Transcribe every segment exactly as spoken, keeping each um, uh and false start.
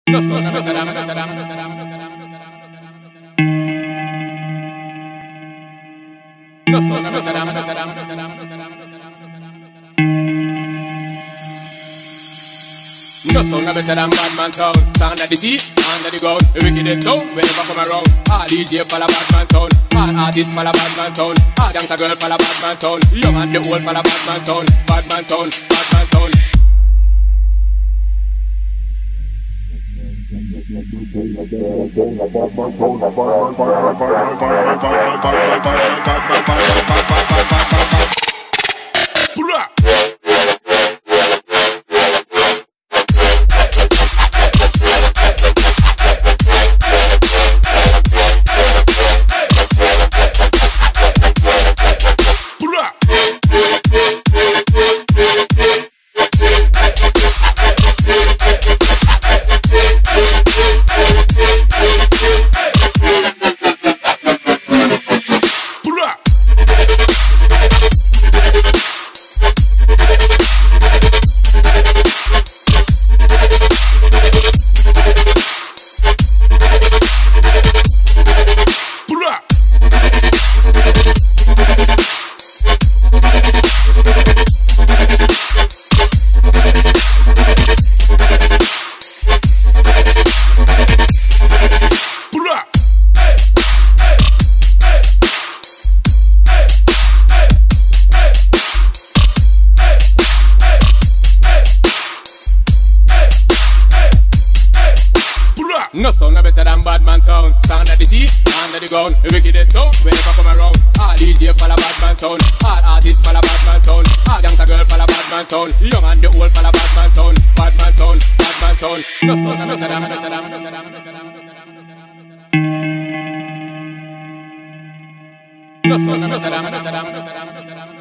No son a veteran, veteran, veteran, no son a veteran, veteran, veteran, no son a veteran, bad man sound. Sound of the sea, under the ground. The wickedest sound, whenever come around. All D J for a bad man sound. All artists for a bad man sound. All gangsta girl for a bad man sound. Young and the old for a bad man sound. Bad man sound, bad man sound. No sound a better than bad man sound. Sound of the sea, under the ground. The wickedest sound, whenever come around. All D J for a bad man sound. All artists for a bad man sound. All gangsta girl for a bad man sound. Young and the old for a bad man sound. Bad man sound, bad man sound. No sound a better than, better than, better than, better than, better than. No sound a better than, better than, better than, better than.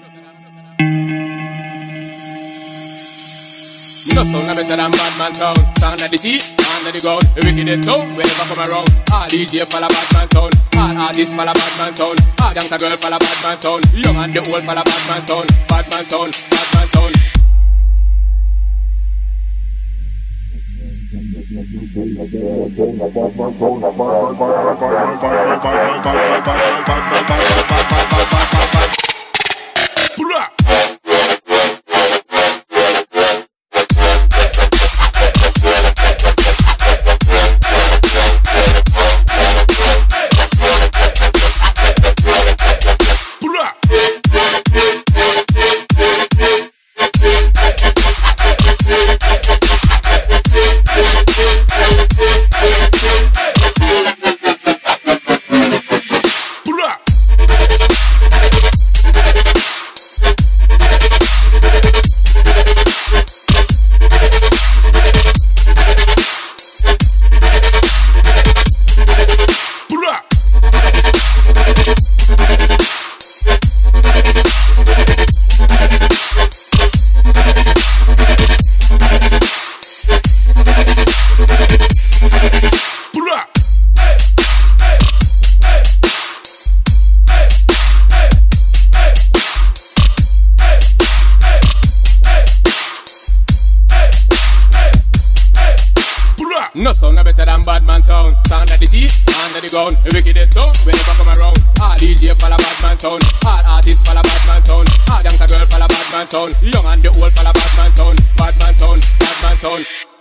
No sound a better than bad man sound. Sound of the sea, under the ground. The wickedest sound, whenever come around. All D J for a bad man sound. All artists for a bad man sound. All gangsta girl for a bad man sound. Young and the old for a bad man sound. Bad man sound, bad man sound. No sound a better than bad man sound. Sound of the sea, under the ground. The wickedest sound, whenever come around. All D J for a bad man sound. All artists for a bad man sound. All gangsta girl for a bad man sound. Young and the old for a bad man sound. Bad man sound, bad man sound.